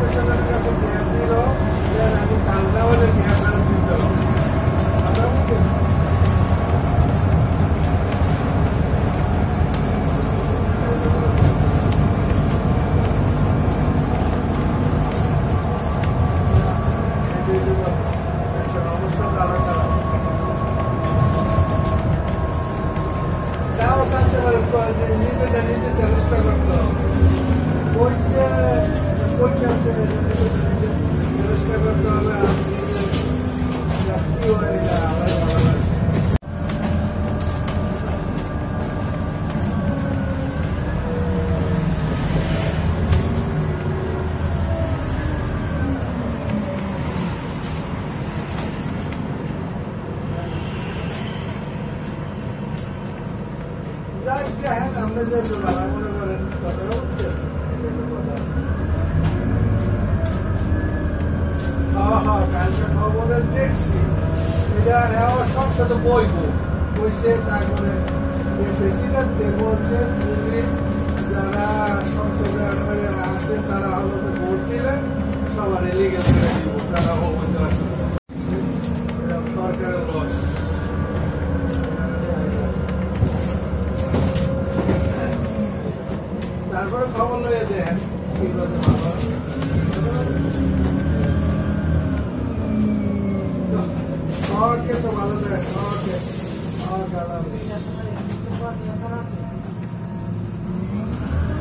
কমিশনের কাছে ধ্যান দিল যে আমি কাল না হলে ধ্যান দিতে হবে। নিজে চেষ্টা করতে হবে, চেষ্টা করতে হবে। যাত্রী হয়ে যায় আমার ভালো লাগে। যাই দেখেন আমরা যে মনে করেন কথা হচ্ছে কালকে খবরে দেখছি এটা সংসদে বইব বইছে। তারপরে প্রেসিডেন্ট বলছে যারা সংসদে আসে তারা হলো ভোট দিলে সবার লিগেল করে দিব, তারা অবৈধ আছে। সরকারের লস। তারপরে খবর লইয়া দেন কি করছে বাবা। ওকে তো ভালো দেখ। ওকে ওকে